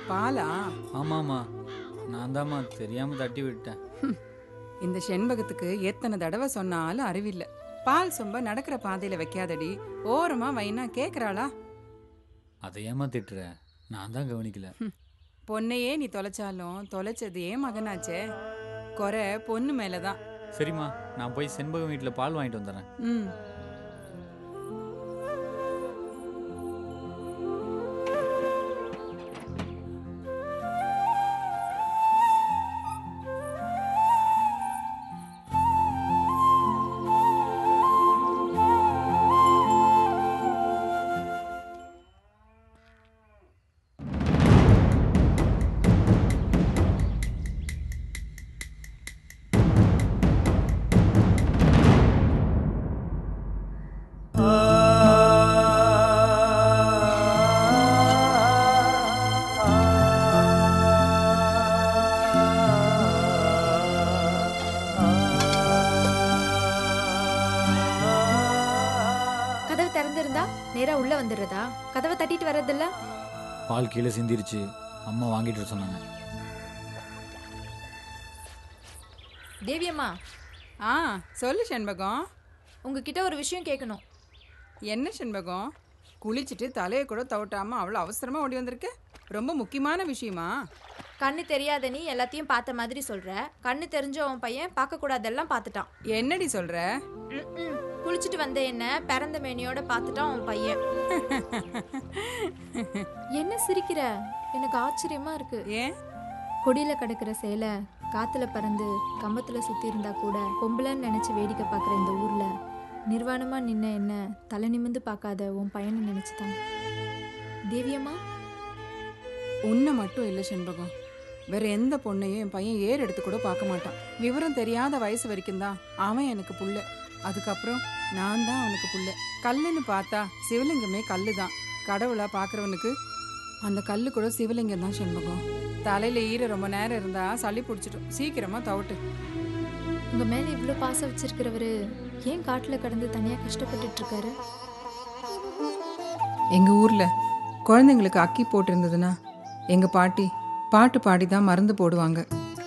பாலா? ஆமாம்மா, நான் தாம்மா தெரியாமல் தட்டி விட்டேன். இந்த செண்பகத்துக்கு எத்தனை தடவை சொன்னாலும் அறிவில்லை. பால் சொம்ப நடக்கிற பாதையில வைக்காதடி, ஓரமா வைனா கேக்குறாளா? அதை ஏமா திட்டுற? நான் தான் கவனிக்கல. பொண்ணையே நீ தொலைச்சாலும் தொலைச்சது ஏன் மகனாச்சே. குறை பொண்ணு மேலதான். சரிம்மா, நான் போய் செண்பகம் வீட்டில் பால் வாங்கிட்டு வந்துடுறேன். ம். கதவு திறந்திருந்தா நேரா உள்ள வந்துடுறதா? கதவை தட்டிட்டு வர்றதில்ல? பால் கீழே சிந்திருச்சு, அம்மா வாங்கிட்டு வர சொன்னாங்க. தேவியம்மா, ஆ சொல்லு செண்பகம். உங்ககிட்ட ஒரு விஷயம் கேட்கணும். என்ன செண்பகம், குளிச்சுட்டு தலையை கூட தவட்டாம அவ்வளோ அவசரமா ஓடி வந்திருக்க? ரொம்ப முக்கியமான விஷயமா? கண்ணு தெரியாத நீ எல்லாத்தையும் பார்த்த மாதிரி சொல்ற. கண்ணு தெரிஞ்ச உன் பையன் பார்க்க கூடாதெல்லாம் பார்த்துட்டான். என்னடி சொல்ற? குளிச்சுட்டு வந்த என்ன பிறந்த மேனியோட பார்த்துட்டான் உன் பையன். என்ன சிரிக்கிற? எனக்கு ஆச்சரியமா இருக்கு. ஏன்? கொடியில கிடக்கிற சேலை காத்துல பறந்து கம்பத்துல சுத்தி இருந்தா கூட பொம்பளைன்னு நினைச்சு வேடிக்கை பார்க்குற இந்த ஊர்ல நிர்வாணமா நின்ன என்ன தலை நிமிந்து பார்க்காத உன் பையனை நினைச்சுதான். தேவியம்மா, உன்னை மட்டும் இல்லை செண்பகம், வேற எந்த பொண்ணையும் என் பையன் ஏறு எடுத்து கூட பார்க்க மாட்டான். விவரம் தெரியாத வயசு வரைக்கும் தான் அவன் எனக்கு புள்ள. அதுக்கப்புறம் நான் தான் அவனுக்கு புள்ள. கல்லுன்னு பார்த்தா சிவலிங்கமே கல்லு தான். கடவுளா பார்க்குறவனுக்கு அந்த கல்லு கூட சிவலிங்கம் தான் செண்பகம். தலையில ஈர ரொம்ப நேரம் இருந்தா சளி பிடிச்சிடும், சீக்கிரமா தவட்டு. உங்க மேல இவ்வளோ பாசம் வச்சிருக்கிறவரு ஏன் காட்டுல கடந்து தனியா கஷ்டப்பட்டுட்டு இருக்காரு? எங்க ஊர்ல குழந்தைங்களுக்கு அக்கி போட்டிருந்ததுன்னா எங்க பாட்டி பாட்டு பாடி தான் மருந்து போடுவாங்க.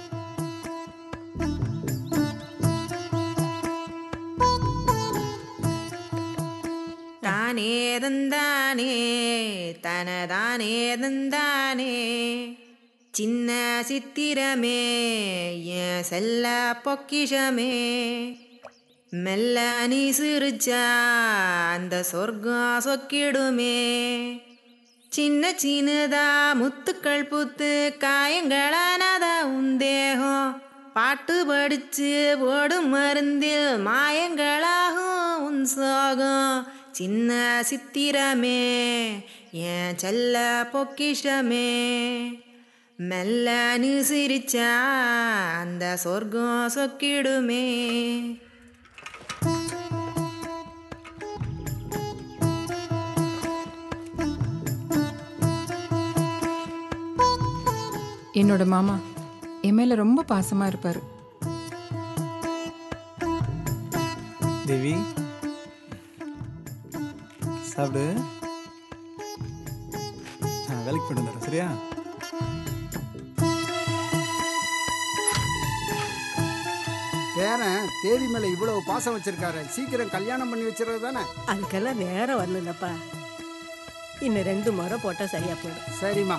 தானே தந்தானே தனதானே தந்தானே சின்ன சித்திரமே என் செல்ல பொக்கிஷமே மெல்ல நீ சிரிச்சா அந்த சொர்க்கம் சொக்கிடுமே சின்ன சின்னதா முத்துக்கள் புத்து காயங்களானதா உந்தேகம் பாட்டு படிச்சு ஓடும் மருந்தில் மாயங்களாகும் உன் சோகம் சின்ன சித்திரமே என் செல்ல பொக்கிஷமே மெல்ல நீ சிரிச்சா அந்த சொர்க்கம் சொக்கிடுமே. என்னோட மாமா என் மேல ரொம்ப பாசமா இருப்பாரு. தேவி சாப்பிடு, வேலைக்கு போயிட்டு வந்துடுறேன். சரியா? பேரன் தேவி மேல இவ்வளவு பாசம் வச்சிருக்காரு, சீக்கிரம் கல்யாணம் பண்ணி வச்சிருறது தானே? அதுக்கெல்லாம் நேரம் வரலப்பா. இன்னும் 2 முறை போட்டா சரியா போயிடும். சரிம்மா.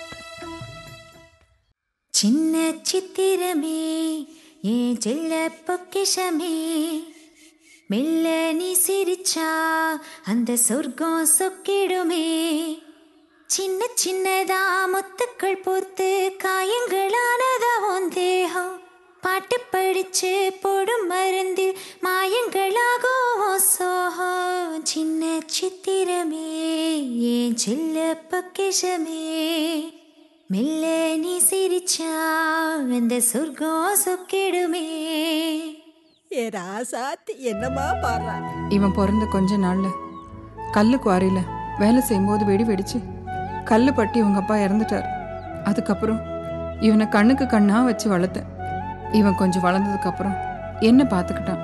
சின்ன சித்திரமே ஏன் செல்ல பொக்கிஷமே மெல்ல நீ சிரிச்சா அந்த சொர்க்கம் சொக்கிடுமே சின்ன சின்னதா முத்துக்கள் பூத்து காயங்களானதா உன் தேகம் பாட்டு படிச்சு போடும் மருந்தில் மாயங்களாகும் சோகம் சின்ன சித்திரமே ஏன் செல்ல பொக்கிஷமே மெல்ல நீ சிரிச்சா அந்த சொர்க்கம் சொக்கிடுமே. ஏ ராசாத்தி என்னமா பாடுறா. இவன் பிறந்த கொஞ்ச நாள்ல கல்லு குவாரியில வேலை செய்யும்போது வெடி வெடிச்சு கல்லு பட்டி இவங்க அப்பா இறந்துட்டார். அதுக்கப்புறம் இவனை கண்ணுக்கு கண்ணா வச்சு வளர்த்தேன். இவன் கொஞ்சம் வளர்ந்ததுக்கு அப்புறம் என்ன பார்த்துக்கிட்டான்.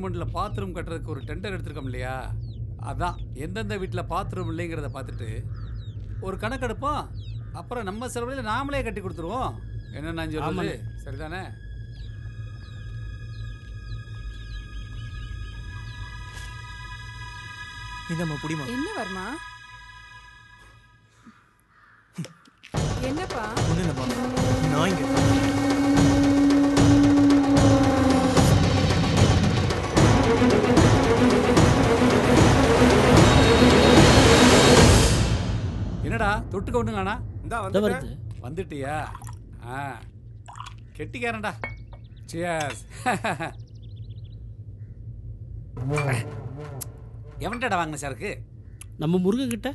கவர்மெண்ட்டில் பாத்ரூம் கட்டுறதுக்கு ஒரு டெண்டர் எடுத்திருக்கோம் இல்லையா, அதான் எந்தெந்த வீட்டில் பாத்ரூம் இல்லைங்கிறத பார்த்துட்டு ஒரு கணக்கெடுப்போம். அப்புறம் நம்ம செலவில் நாமளே கட்டி கொடுத்துருவோம். என்ன நான் சொல்லுது சரிதானே? இதம்மா புடிமா. என்ன வர்மா? என்னப்பா? ஒண்ணு இல்லப்பா, நான் இங்க என்னடா தொட்டுக்க ஒண்ணுங்கானா? இந்த வந்துட்டியா? கெட்டிக்காரன்டா. சியர்ஸ். எவன்டா வாங்கின சரக்கு? நம்ம முருகன் கிட்ட.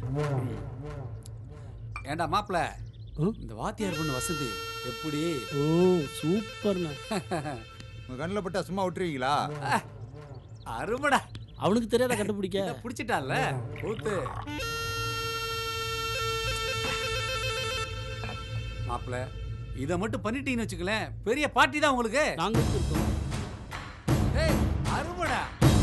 ஏண்டா மாப்பிள்ள, இந்த வாத்தியார் பொண்ணு வசந்தி எப்படி? ஓ சூப்பர்ண்ணா. உங்க கண்ணில் பட்டா சும்மா விட்டுருவீங்களா? அருமடா. அவனுக்கு தெரியாத கண்டுபிடிக்க பிடிச்சிட்டான்ல ஊத்து. மாப்பிள்ள இதை மட்டும் பண்ணிட்டீங்கன்னு வச்சுக்கலேன், பெரிய பார்ட்டி தான் உங்களுக்கு. நாங்க இருக்கோம். ஏய் அருமடா.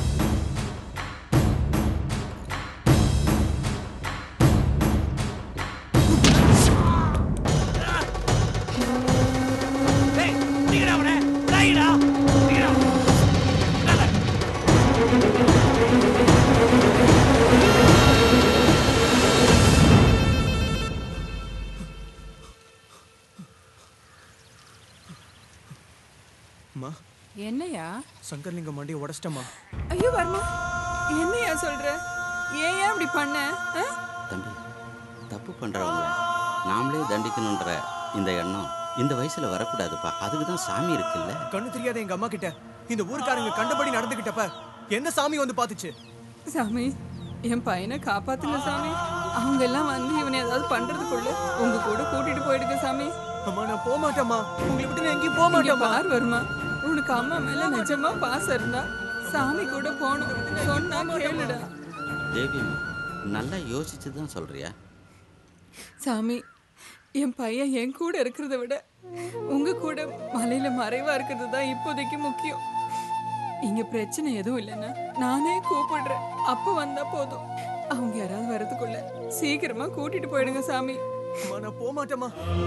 என்னையா? சங்கர்லிங்கம் மண்டியை உடச்சிட்டமா. ஐயோ வர்மா, என்னையா சொல்ற? ஏன் அப்படி பண்ண? தம்பி, தப்பு பண்றவங்க நாமளே தண்டிக்கணுன்ற இந்த எண்ணம் இந்த வயசுல வரக்கூடாதுப்பா. அதுக்கு தான் சாமி இருக்குல்ல. கண்ணு தெரியாத எங்க அம்மா கிட்ட இந்த ஊர்க்காரங்க கண்டபடி நடந்துக்கிட்டப்ப எந்த சாமி வந்து பாத்துச்சு? சாமி, என் பையனை காப்பாத்துங்க சாமி. அவங்க எல்லாம் வந்து இவனை ஏதாவது பண்றதுக்குள்ள உங்க கூட கூட்டிட்டு போயிடுங்க சாமி. அம்மா நான் போக மாட்டேம்மா, உங்களை விட்டு நான் எங்கேயும் போக மாட்டேன். பார் வருமா, உனக்கு அம்மா மேல நிஜமா பாசம் இருந்தா சாமி கூட போகணும். சொன்னா கேளுடா. தேவி, நல்லா யோசிச்சு தான் சொல்றியா? சாமி, என் பையன் என் கூட இருக்கிறத விட உங்க கூட மலையில மறைவா இருக்கிறது தான் இப்போதைக்கு முக்கியம். இங்க பிரச்சனை எதுவும் இல்லைன்னா நானே கூப்பிடுறேன், அப்ப வந்தா போதும். அவங்க யாராவது வரதுக்குள்ள சீக்கிரமா கூட்டிட்டு போயிடுங்க சாமி. நான் போக மாட்டேம்மா.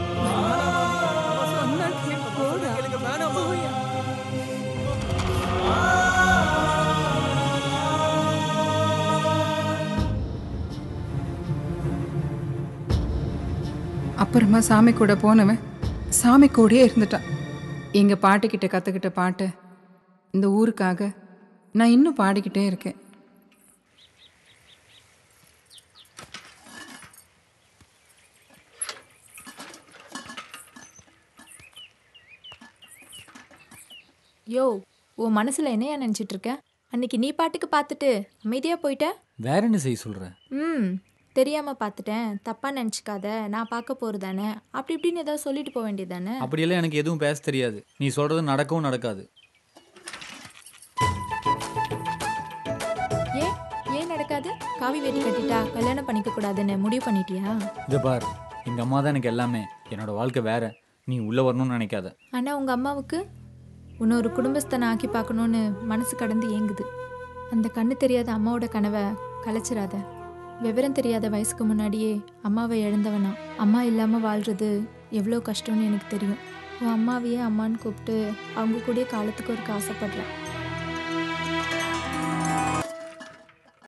சொன்னா கேளுங்க. வேணாமா? அப்புறமா சாமி கூட போனவன் சாமி கூடயே இருந்துட்டான். எங்க பாட்டுக்கிட்ட கத்துக்கிட்ட பாட்டு இந்த ஊருக்காக நான் இன்னும் பாடிக்கிட்டே இருக்கேன். யோ, உன் மனசுல என்னையா நினைச்சிட்டு இருக்க? அன்னைக்கு நீ பாட்டுக்கு பார்த்துட்டு அமைதியா போயிட்ட. வேற என்ன செய்ய சொல்ற? தெரியாம பார்த்துட்டேன், தப்பா நினைச்சுக்காத, நான் பார்க்க போறதானே, அப்படி இப்படின்னு ஏதாவது சொல்லிட்டு போக வேண்டியதானே. அப்படியெல்லாம் எனக்கு எதுவும் பேச தெரியாது. நீ சொல்றது நடக்கவும் நடக்காது. ஏன் நடக்காது? காவி வேட்டி கட்டிட்டா கல்யாணம் பண்ணிக்க கூடாதுன்னு முடிவு பண்ணிட்டியா? இதை பார், எங்க அம்மா தான் எனக்கு எல்லாமே. என்னோட வாழ்க்கை வேற. நீ உள்ள வரணும்னு நினைக்காத. ஆனா உங்க அம்மாவுக்கு உன்னை ஒரு குடும்பஸ்தனை ஆக்கி பார்க்கணும்னு மனசு கடந்து ஏங்குது. அந்த கண்ணு தெரியாத அம்மாவோட கனவை கலைச்சிடாத. விவரம் தெரியாத வயசுக்கு முன்னாடியே அம்மாவை இழந்தவனா. அம்மா இல்லாமல் வாழ்கிறது எவ்வளோ கஷ்டம்னு எனக்கு தெரியும். உன் அம்மாவையே அம்மான்னு கூப்பிட்டு அவங்க கூட காலத்துக்கு ஒரு ஆசைப்படுறேன்.